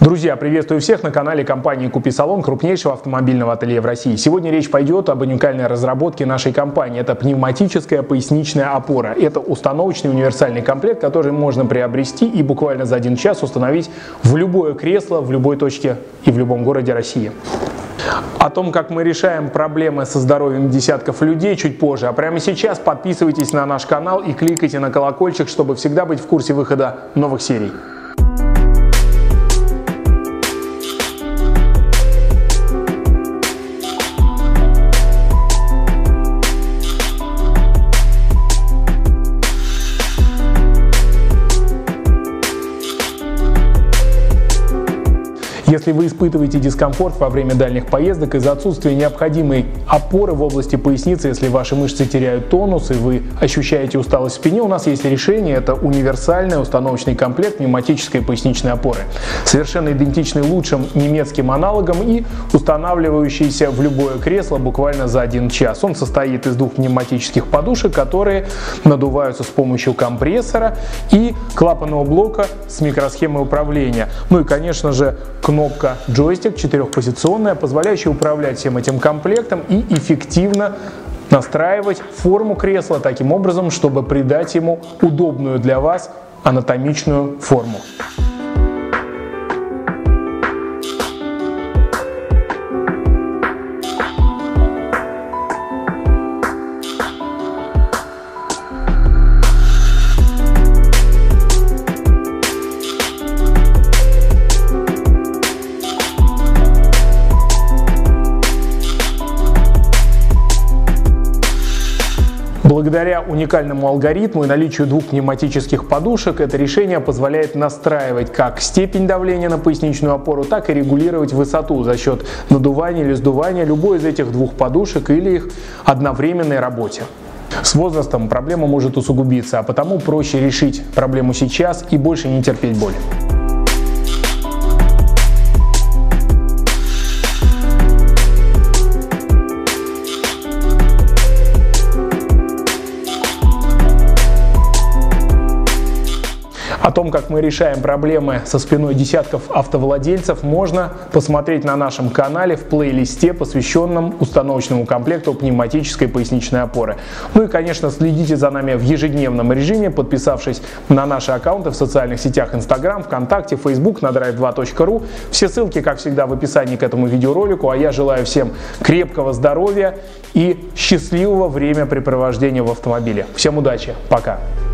Друзья, приветствую всех на канале компании «Купи Салон», крупнейшего автомобильного ателье в России. Сегодня речь пойдет об уникальной разработке нашей компании. Это пневматическая поясничная опора. Это установочный универсальный комплект, который можно приобрести и буквально за 1 час установить в любое кресло, в любой точке и в любом городе России. О том, как мы решаем проблемы со здоровьем десятков людей, чуть позже. А прямо сейчас подписывайтесь на наш канал и кликайте на колокольчик, чтобы всегда быть в курсе выхода новых серий. Если вы испытываете дискомфорт во время дальних поездок из-за отсутствия необходимой опоры в области поясницы, если ваши мышцы теряют тонус и вы ощущаете усталость в спине, у нас есть решение. Это универсальный установочный комплект пневматической поясничной опоры. Совершенно идентичный лучшим немецким аналогам и устанавливающийся в любое кресло буквально за 1 час. Он состоит из 2 пневматических подушек, которые надуваются с помощью компрессора и клапанного блока с микросхемой управления. Ну и, конечно же, кнопка джойстик 4-позиционная, позволяющая управлять всем этим комплектом и эффективно настраивать форму кресла таким образом, чтобы придать ему удобную для вас анатомичную форму. Благодаря уникальному алгоритму и наличию 2 пневматических подушек, это решение позволяет настраивать как степень давления на поясничную опору, так и регулировать высоту за счет надувания или сдувания любой из этих 2 подушек или их одновременной работе. С возрастом проблема может усугубиться, а потому проще решить проблему сейчас и больше не терпеть боль. О том, как мы решаем проблемы со спиной десятков автовладельцев, можно посмотреть на нашем канале в плейлисте, посвященном установочному комплекту пневматической поясничной опоры. Ну и, конечно, следите за нами в ежедневном режиме, подписавшись на наши аккаунты в социальных сетях Instagram, ВКонтакте, Facebook, на drive2.ru. Все ссылки, как всегда, в описании к этому видеоролику. А я желаю всем крепкого здоровья и счастливого времяпрепровождения в автомобиле. Всем удачи, пока!